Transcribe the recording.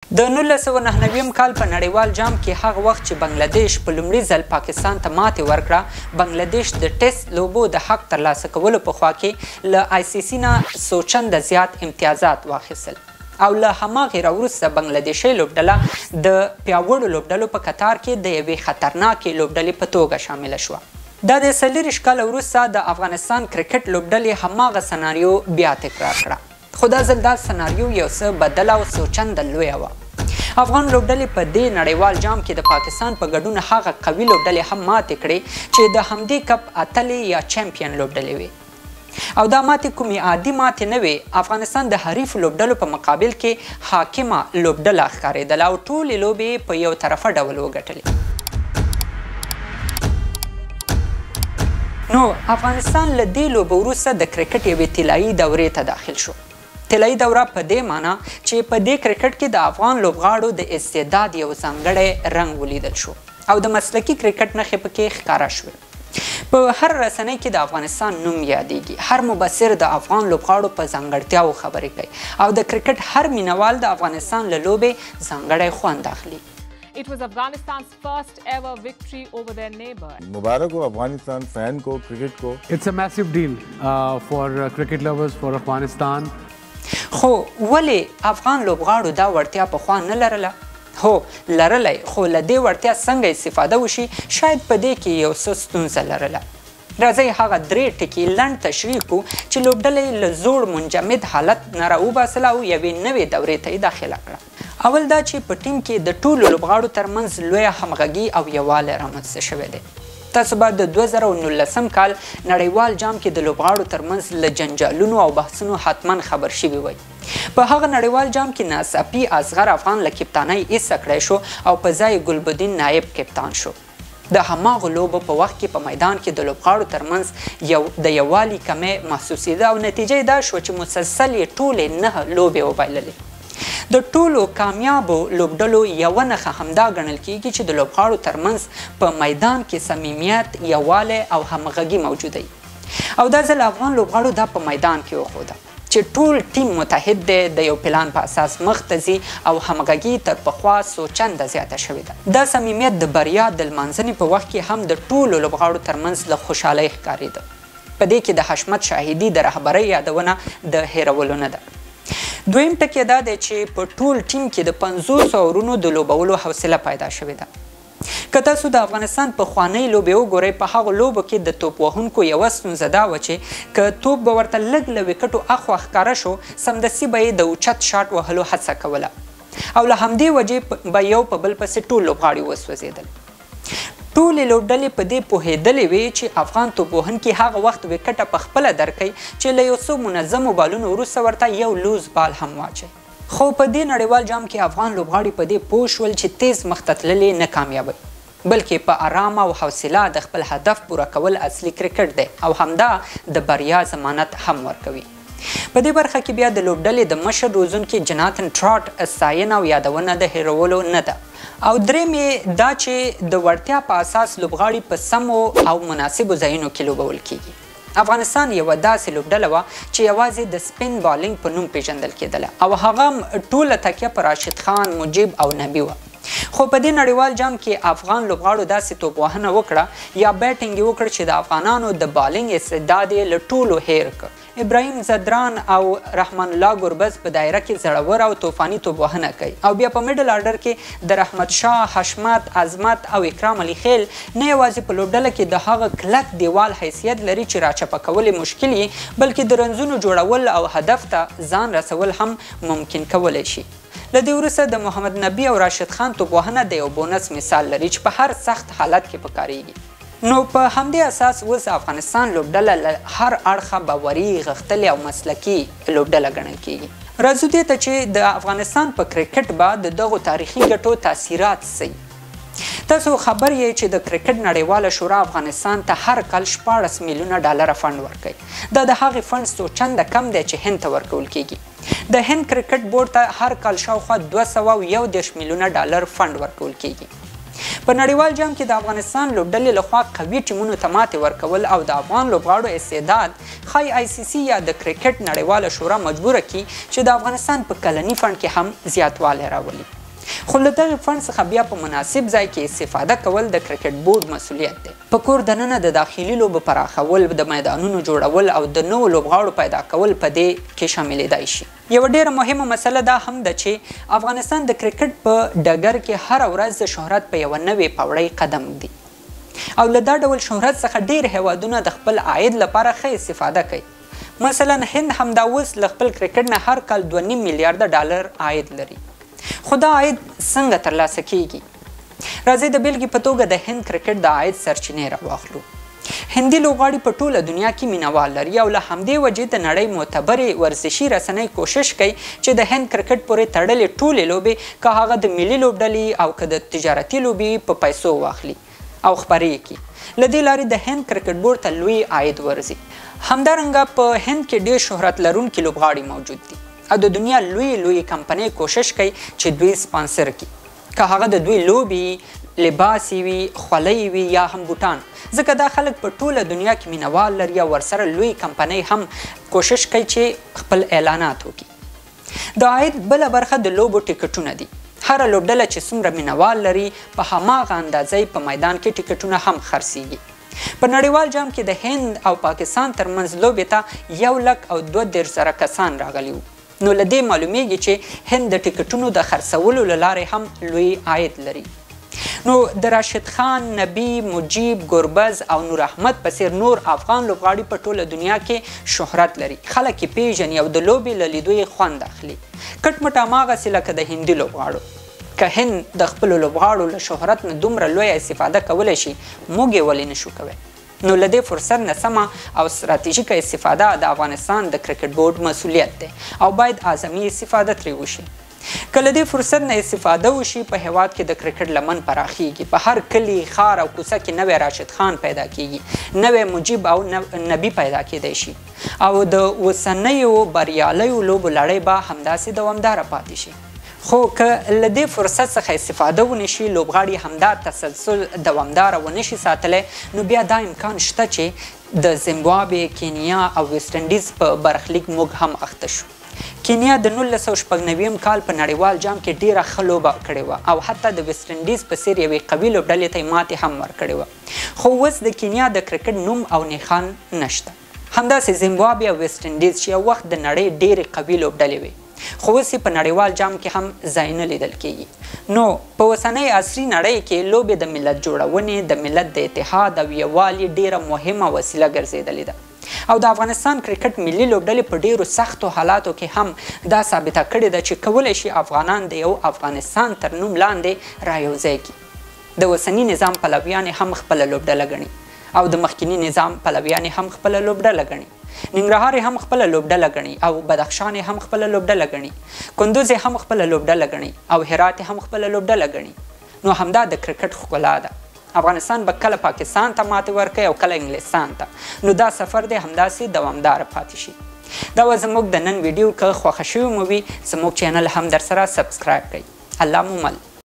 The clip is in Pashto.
د 1999 کال په نړیوال جام کې هغه وخت چې بنگلادیش په لومړي ځل پاکستان ته ماتې ورکړه، بنگلادیش د ټیسټ لوبو د حق ترلاسه کولو په خوا کې له آی سی سی نه څو چنده زیات امتیازات واخیستل او له هماغې راوروسته بنگلادیشي لوبډله د پیاوړو لوبډلو په کتار کې د یوې خطرناکې لوبډلې په توګه شامله شوه. دا د 40 کال وروسته د افغانستان کرکټ لوبډلې هماغه سناریو بیا تکرار کړه، خو دا ځل دا سناریو یو څه بدله او څو چنده لویه وه. افغان لوبډلې په دې نړیوال جام کې د پاکستان په ګډون هغه قوي لوبډلې هم ماتې کړې چې د همدې کپ اتلې یا چمپیون لوبډلې وې، او دا ماتې کومې عادي ماتې نه وې. افغانستان د حریفو لوبډلو په مقابل کې حاکمه لوبډله ښکارېدله او ټولې لوبې په یو طرفه ډول وګټلې. نو افغانستان له دې لوبو وروسته د کرکټ یوې طلایي دورې ته داخل شو. طلایي دوره په دې معنی چې په دې کرکټ کې د افغان لوبغاړو د استعداد یو ځانګړی رنګ ولیدل شو او د مسلکي کرکټ نښې پکې ښکاره شوې. په هر رسنۍ کې د افغانستان نوم یادېږي، هر مبصر د افغان لوبغاړو په ځانګړتیاو خبرې کوي او د کرکټ هر مینوال د افغانستان له لوبې ځانګړی خوند اخلي. It was Afghanistan's first ever victory over their neighbor. मुबारक हो अफगानिस्तान फैन को, क्रिकेट को. It's a massive deal for cricket lovers, for Afghanistan. خو ولې افغان لوبغاړو دا وړتیا پخوا نه لرله؟ هو لرلی، خو له دې وړتیا څنګه استفاده وشي شاید په دې کې یو څه ستونزه لرله. راځئ هغه 3 ټکي لنډ تشریح کړو چې لوبډلې له زوړ منجمد حالت نه راوباسله او یوې نوې دورې ته یې داخله کړه. اول دا چې په ټیم کې د ټولو لوبغاړو ترمنځ لویه همغږي او یووالی رامنځته شوی دی. تاسو به د 2019 کال نړیوال جام کې د لوبغاړو ترمنځ له جنجالونو او بحثونو حتما خبر شوي وئ. په هغه نړیوال جام کې ناڅاپي اصغر افغان له کپتانۍ ایسته کړی شو او په ځای ګلبدین نایب کپتان شو. د هماغو لوبو په وخت کې په میدان کې د لوبغاړو ترمنځ د یووالي کمی محسوسېده او نتیجه یې دا شوه چې مسلسل یې ټولې 9 لوبې وبایللې. د ټولو کامیابو لوبډلو یوه نښه همدا ګڼل کیږي چې د لوبغاړو ترمنځ په میدان کې صمیمیت، یووالی او همغږي موجوده وي. او دا ځل افغان لوبغاړو دا په میدان کې وښوده چې ټول ټیم متحد دی، د یو پلان په اساس مخ ته ځي او همغږي تر پخوا څو چنده زیاته شوې ده. دا صمیمیت د بریا د لمانځنې په وخت کې هم د ټولو لوبغاړو ترمنځ له خوشحالۍ ښکارېده. په دې کې د حشمت شاهدي د رهبرۍ یادونه د هیرولو نه ده. دویم ټکی دا دی چې په ټول ټیم کې د 500 اورونو د لوبولو حوصله پیدا شوې ده. که تاسو د افغانستان پخوانۍ لوبې وګورئ، په هغو لوبو کې د توپ وهونکو یوه ستونزه دا وه چې که توپ به ورته لږ له وکټو اخوا ښکاره شو، سمدستي به یې د اوچت شاټ وهلو هڅه کوله او له همدې وجې به یو په بل پسې ټول لوبغاړي وسوځېدل. ټولې لوبډلې په دې پوهېدلې وې چې افغان توپ وهونکي هغه وخت وکټه په خپله درکوي چې له یو څو منظمو بالونو وروسته ورته یو لوز بال هم واچوي. خو په دې نړیوال جام کې افغان لوبغاړي په دې پوه شول چې تیز مخته تللې نه کامیابوي، بلکې په آرامه او حوصله د خپل هدف پوره کول اصلي کرکټ دی او همدا د بریا ضمانت هم ورکوي. په دې برخه کې بیا د لوبډلې د مشر روزونکي جناتن ټراټ ستاینه او یادونه د هیرولو نه ده. او دریم یې دا چې د وړتیا په اساس لوبغاړي په سمو او مناسبو ځایونو کې لوبول کیږي. افغانستان یوه داسې لوبډله وه چې یوازې د سپین بالینګ په نوم پیژندل کېدله او هغه ټوله تکیه په راشد خان، مجیب او نبي وه. خو په دې نړیوال جام کې افغان لوبغاړو داسې توپ وهنه وکړه یا بیټینګ یې وکړ چې د افغانانو د بالینګ استعداد یې له ټولو هیر کړ. ابراهیم زدران او رحمان الله ګربز په دایره کې زړور او طوفاني توپ وهنه کوي او بیا په میډل آرډر کې د رحمت شاه، حشمت، عظمت او اکرام علي خیل نه یوازې په لوبډله کې د هغه کلک دیوال حیثیت لري چې راچپه کول یې مشکل وي، بلکې د رنځونو جوړول او هدف ته ځان رسول هم ممکن کولی شي. له دې وروسته د محمد نبي او راشد خان توپ وهنه د یو بونس مثال لري چې په هر سخت حالت کې پکارېږي. نو په همدې اساس اوس افغانستان لوبډله له هر اړخه باوري، غښتلې او مسلکي لوبډله ګڼل کیږي. راځو دې ته چې د افغانستان په کرکټ به د دغو تاریخي ګټو تاثیرات څه وي. تاسو خبر یې چې د کرکټ نړیواله شورا افغانستان ته هر کال 14 میلیونه ډالره فنډ ورکوي. دا د هغې فنډ څو چنده کم دی چې هند ته ورکول کیږي. د هند کرکټ بورډ ته هر کال شاوخوا 211 میلیونه ډالر فنډ ورکول کیږي. په نړیوال جام کې د افغانستان لوبډلې لخوا قوي ټیمونو ته ماتې ورکول او د افغان لوبغاړو استعداد ښایي آی سی سی یا د کرکټ نړیواله شورا مجبوره کړي چې د افغانستان په کلني فنډ کې هم زیاتوالی راولي. خو له دغه فنډ څخه بیا په مناسب ځای کې استفاده کول د کرکټ بورډ مسؤلیت دی. په کور دننه د داخلي لوبو پراخول، د میدانونو جوړول او د نوو لوبغاړو پیدا کول په دې کې شاملېدای شي. یوه ډېره مهمه مسله دا هم ده چې افغانستان د کرکټ په ډګر کې هره ورځ د شهرت په یوه نوې پوړۍ قدم ږدي او له دا ډول شهرت څخه ډېر هیوادونه د خپل عاید لپاره ښه استفاده کوي. مثلا هند همدا اوس له خپل کرکټ نه هر کال 2.5 میلیارده ډالر عاید لري. خو دا عاید څنګه ترلاسه کیږي؟ راځئ د بیلګې په توګه د هند کرکټ د عاید سرچینې راواخلو. هندي لوبغاړي په ټوله دنیا کې مینوال لري او له همدې وجې د نړۍ معتبرې ورزشي رسنۍ کوشش کوي چې د هند کرکټ پورې تړلې ټولې لوبې که هغه د ملي لوبډلې او که د تجارتي لوبې په پیسو واخلي او خپرې کړي. له دې لارې د هند کرکټ بورډ ته لوی عاید ورځي. همدارنګه په هند کې ډېر شهرت لرونکي لوبغاړي موجود دي او د دنیا لوی کمپنۍ کوشش کوي چې دوی سپانسر کړي، که هغه د دوی لوبې، لباس وي، خولۍ وي یا هم بوټان، ځکه دا خلک په ټوله دنیا کې مینوال لري او ورسره لوی کمپنۍ هم کوشش کوي چې خپل اعلانات وکړي. د عاید بله برخه د لوبو ټیکټونه دي. هره لوبډله چې څومره مینوال لري په هماغه اندازې په میدان کې ټیکټونه هم خرڅیږي. په نړیوال جام کې د هند او پاکستان ترمنځ لوبې ته 1,32,000 کسان راغلي وو. نو له دې معلومیږي چې هند د ټیکټونو د خرڅولو له لارې هم لوی عاید لري. نو د راشد خان، نبی، مجیب، ګربز او نور احمد په څیر نور افغان لوبغاړي په ټوله دنیا کې شهرت لري. خلک یې پیژني او د لوبې له لیدو یې خوند اخلي. کټ مټ هماغسې لکه د هندي لوبغاړو. که هند د خپلو لوبغاړو له شهرت نه دومره لویه استفاده کولی شي، موږ یې ولې نشو کوی؟ نو له دې فرصت نه سمه او ستراتیژیکه استفاده د افغانستان د کرکټ بورډ مسؤلیت دی او باید اعظمي استفاده ترې وشي. که له دې فرصت نه استفاده وشي، په هیواد کې د کرکټ لمن پراخیږي. په هر کلي، ښار او کوڅه کې نوی راشد خان پیدا کیږي، نوی مجیب او نبی پیدا کیدی شي او د اوسنیو بریالیو لوبو لړۍ به همداسې دوامداره پاتې شي. خو که له دې فرصت څخه استفاده ونشي، لوبغاړي همدا تسلسل دوامداره ونشي ساتلی، نو بیا دا امکان شته چې د زیمبابوې، کینیا او ویسټ انډیز په برخلیک موږ هم اخته شو. کینیا د 1996 کال په نړیوال جام کې ډیره ښه لوبه کړې وه او حتی د ویسټ انډیز په څیر یوې قوي لوبډلې ته یې ماتې هم ورکړې وه. خو اوس د کینیا د کرکټ نوم او نښان نشته. همداسې زیمبابوې او ویسټ انډیز چې یو وخت د نړۍ ډیرې قوي لوبډلې وې، خو اوس په نړیوال جام کې هم ځای نه لیدل کیږي. نو په اوسنۍ عصري نړۍ کې لوبې د ملت جوړونې، د ملت د اتحاد او یووالي ډیره مهمه وسیله ګرځېدلې ده او د افغانستان کرکټ ملي لوبډلې په ډیرو سختو حالاتو کې هم دا ثابته کړې ده چې کولی شي افغانان د یو افغانستان تر نوم لاندې رایوځای کړي. د اوسني نظام پلویان هم خپله لوبډله ګڼي او د مخکیني نظام پلویان هم خپله لوبډله ګڼي. ننګرهار هم خپله لوبډله ګڼي او بدخشان هم خپله لوبډله ګڼي. کندوز هم خپله لوبډله ګڼي او هرات هم خپله لوبډله ګڼي. نو همدا د کرکټ ښکلا ده. افغانستان به کله پاکستان ته ماتې ورکوي او کله انګلستان ته. نو دا سفر دی همداسې دوامداره پاتې شي. دا و زموږ د نن ویډیو. که خوښه شوې مو وي، زموږ چینل هم درسره سبسکرایب کړئ. الله مو مل.